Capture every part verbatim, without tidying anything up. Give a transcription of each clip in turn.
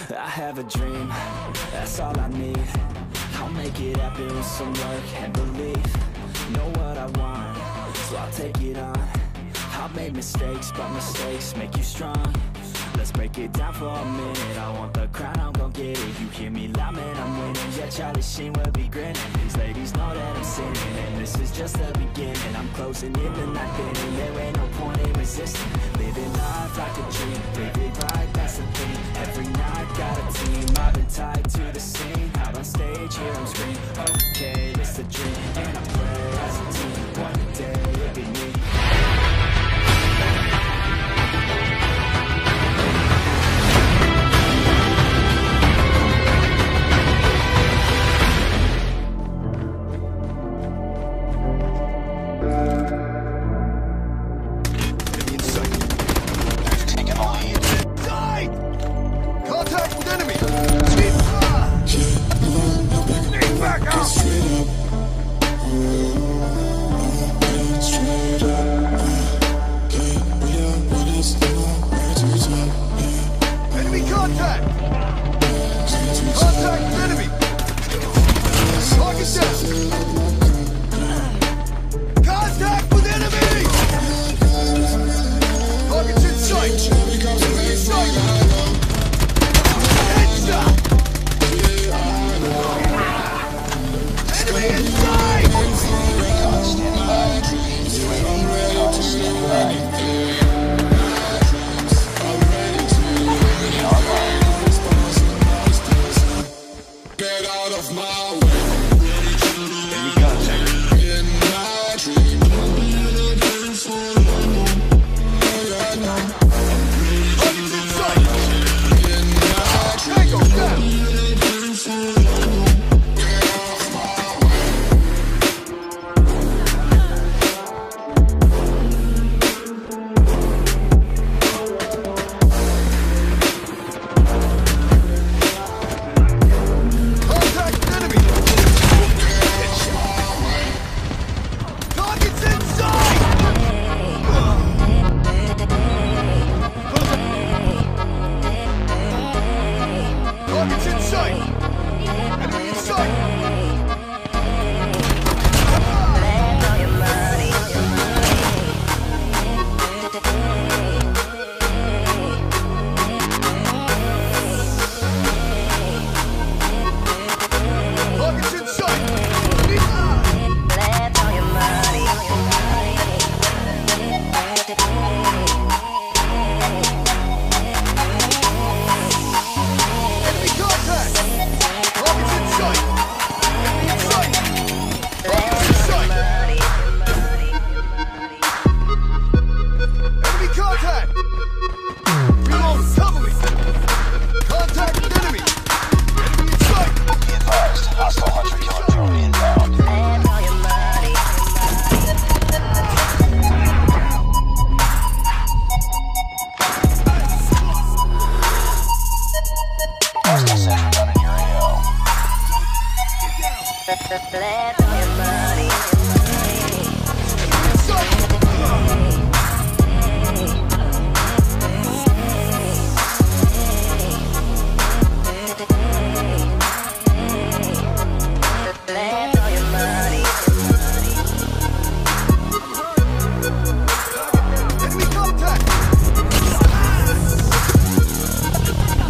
I have a dream, that's all I need. I'll make it happen with some work and belief. Know what I want, so I'll take it on. I've made mistakes, but mistakes make you strong. Let's break it down for a minute. I want the crown, I'm gon' get it. You hear me loud, man, I'm winning. Yeah, Charlie Sheen will be grinning. These ladies know that I'm sinning, and this is just the beginning. I'm closing in the night inning. There ain't no point in resisting. Living life like a dream, live it right, that's the thing. Every night, got a team, I've been tied to the scene. Out on stage, here I'm screaming. Okay, it's a dream, and I pray as a team. One day, it'll be me.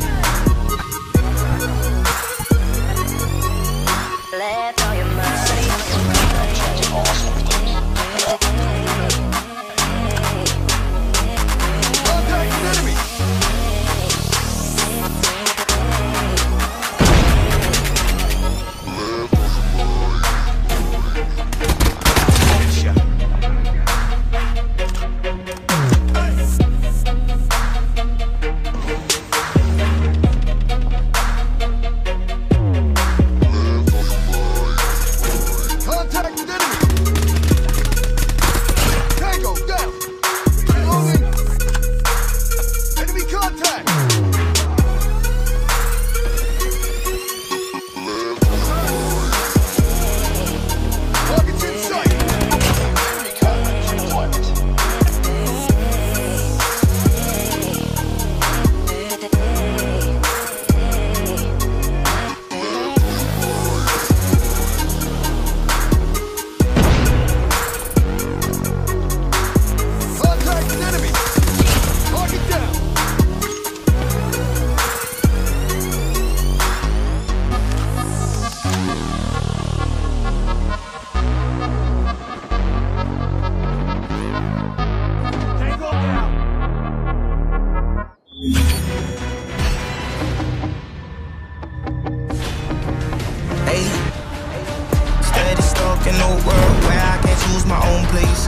Let all your money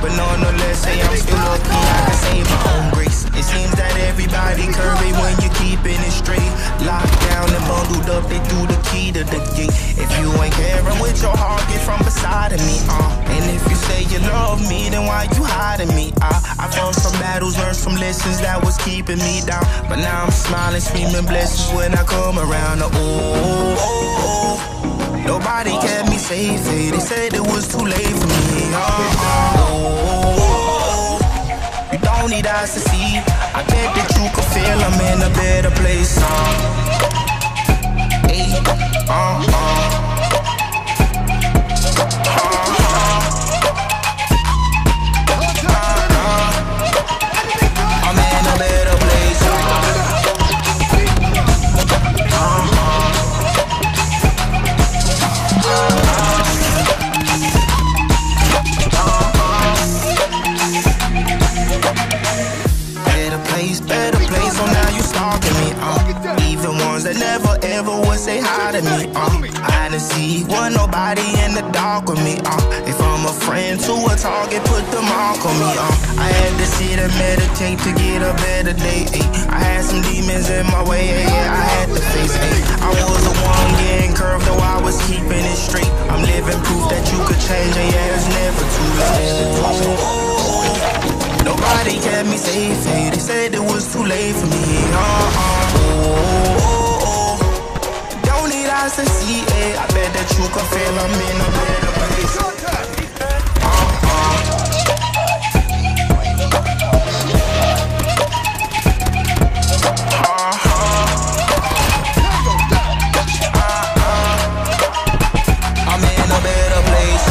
but nonetheless, say I'm still lucky I can save my own grace. It seems that everybody curvy when you keeping it straight. Locked down and bundled up, they threw the key to the gate. If you ain't caring with your heart, get from beside of me, uh. And if you say you love me, then why you hiding me, uh. I fought some battles, learned some lessons that was keeping me down, but now I'm smiling, screaming blessings when I come around. Oh, oh, oh. Nobody kept me safe, hey. They said it was too late for me, uh, uh, oh. You don't need eyes to see. I bet that you can feel I'm in a better place, uh. Hey, uh, uh. Say hi to me, uh. I didn't see one nobody in the dark with me, uh. If I'm a friend to a target, put the mark on me, uh. I had to sit and meditate to get a better day, ay. I had some demons in my way, ay, yeah, I had to face, ay. I was the one getting curved, though I was keeping it straight. I'm living proof that you could change, and yeah, it's never too late. Nobody kept me safe, ay. They said it was too late for me, uh, uh, oh. To see, eh? I bet that you can feel I'm in a better place. Uh, uh. Uh-huh. Uh-uh. I'm in a better place.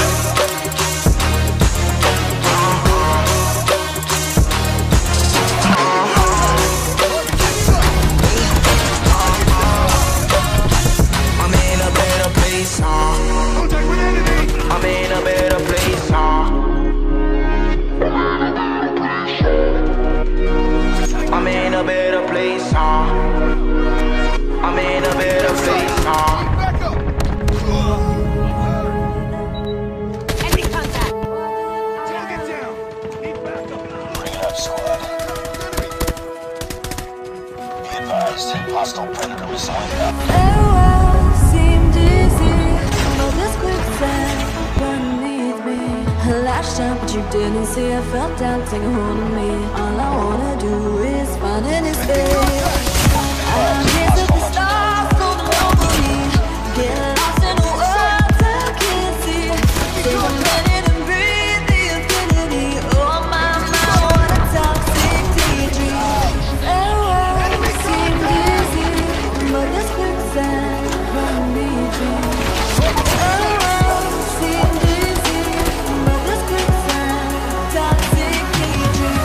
Hostile predator was lined up. Farewell seemed easy, but this quicksand beneath me. Last time, but you didn't see. I felt down, take a hold of me. All I wanna do is find in his face. I'm here to the stars, floating over me. Get lost in the world I can't see. Take a minute and breathe the infinity. Oh my, my, what a toxic daydream. Farewell seemed easy, but this quicksand beneath me. Farewell seemed easy, but this quicksand toxic daydream.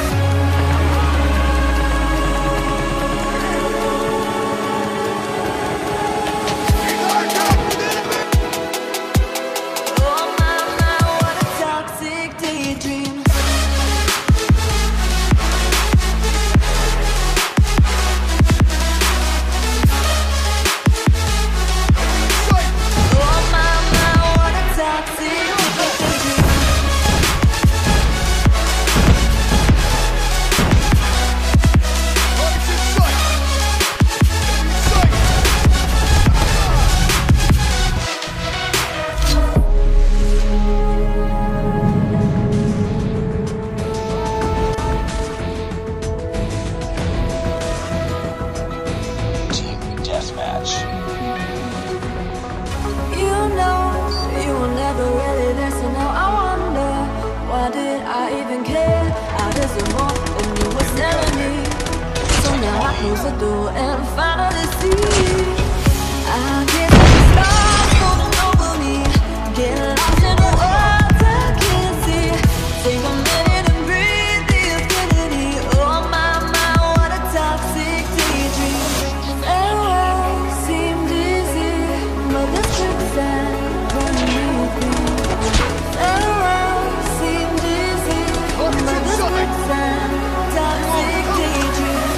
Oh my, my, what a toxic daydream. Oh my, my, what a toxic daydream. Team deathmatch. You know, you were never really there, so now I wonder, why did I even care? I deserve more than you were telling me. So now I close the door and finally see I can't see the stars floating over me. Get lost in the world I can't see. Take a minute and breathe the infinity. Oh my, my, what a toxic daydream. Farewell seemed easy, but this quicksand beneath me. Farewell seemed easy, but this quicksand toxic daydream.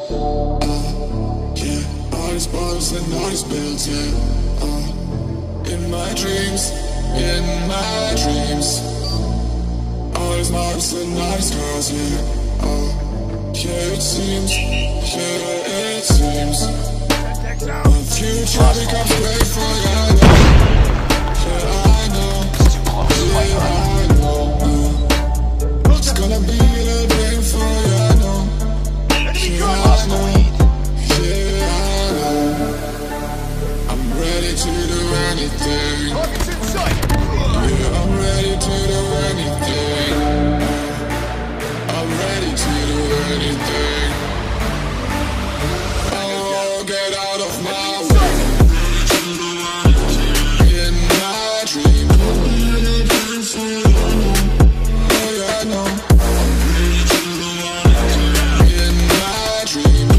Yeah, all these bottles and all these bills, yeah. Uh, in my dreams, in my dreams. All these models and all these girls, yeah. Uh, yeah, it seems, yeah, it seems. The future becomes grateful, yeah, I know. Yeah, I know. Yeah, I know. Uh, it's gonna be a little painful, yeah, I know. Yeah, I know. Yeah, I know. I'm ready to do anything. Yeah, I'm ready to do anything. I'm ready to do anything. Oh, get out of my way. In my dream. Oh, yeah, I know. In my dream.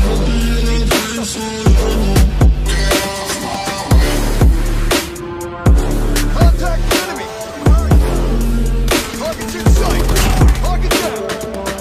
Get off my way. Contact enemy! Target's in sight! Target down!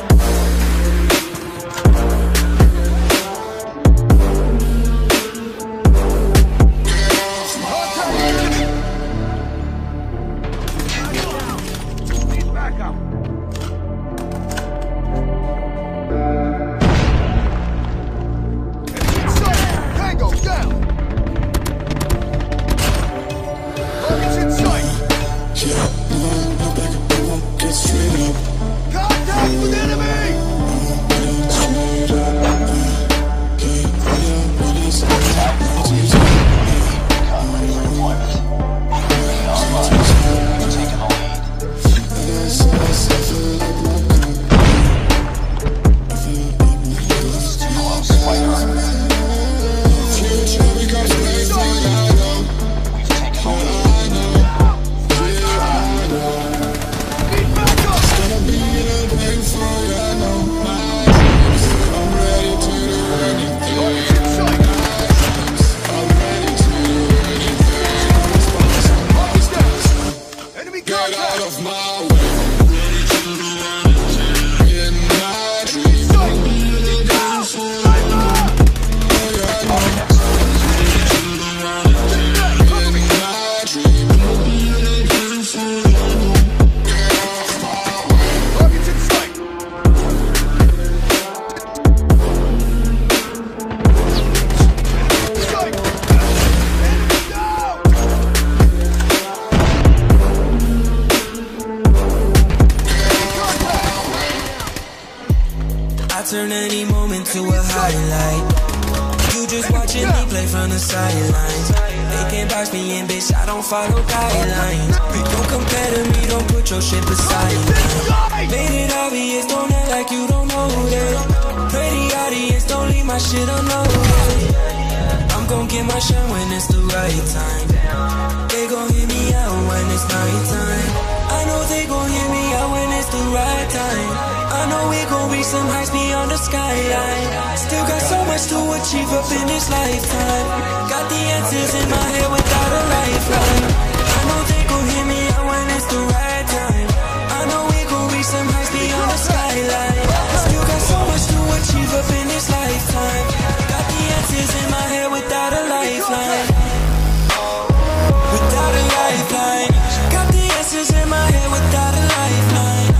Turn any moment to a highlight. You just watching me play from the sidelines. They can't box me in, bitch, I don't follow guidelines. Don't compare to me, don't put your shit beside me. Made it obvious, don't act like you don't know that. Pray the audience, don't leave my shit unnoticed. I'm gon' get my shine when it's the right time. They gon' hear me out when it's night time. I know they gon' hear me out when it's the right time. I know we gon' reach some heights beyond the skyline. Still got so much to achieve up in this lifetime. Got the answers in my head without a lifeline. I know they gon' hear me out when it's the right time. I know we gon' reach some heights beyond the skyline. Still got so much to achieve up in this lifetime. Got the answers in my head without a lifeline. Without a lifeline. Got the answers in my head without a lifeline.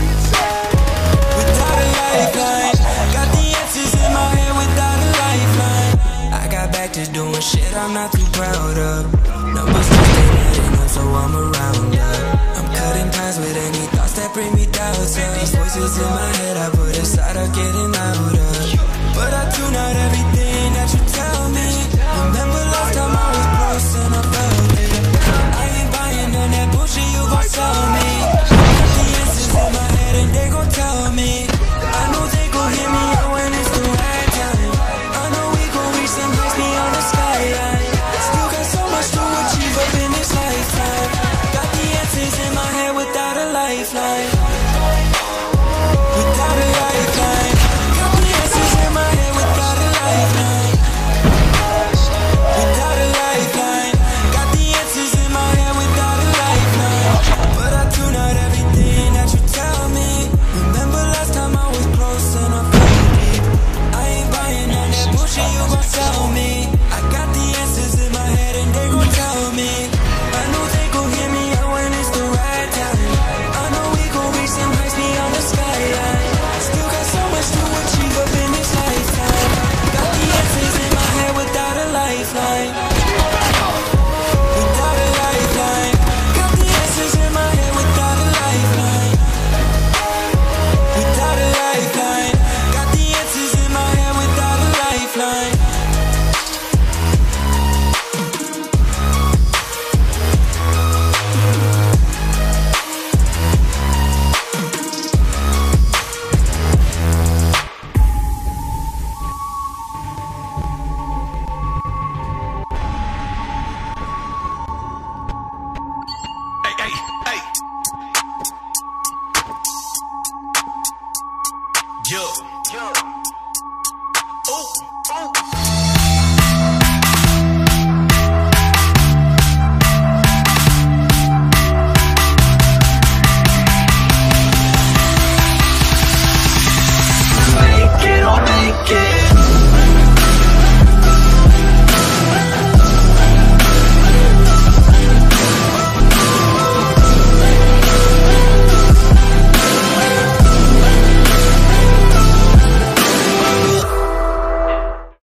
Without a lifeline. Got the answers in my head without a lifeline. I got back to doing shit I'm not too proud of. Numbers just ain't adding up, so I'm around up. I'm cutting ties with any thoughts that bring me down. These voices in my head I put aside are getting louder. But I tune out everything that you tell me. Remember last time I was close and I felt it. I ain't buying none that bullshit you gon' sell me. Got the answers in my head and they gon' tell me. I know they gon' hear me out when it's the right time. I know we gon' reach some heights beyond the skyline. Still got so much to achieve up in this lifetime. Got the answers in my head without a lifeline. Without a lifeline. Got the answers in Yeah. Yeah. Ooh. Ooh.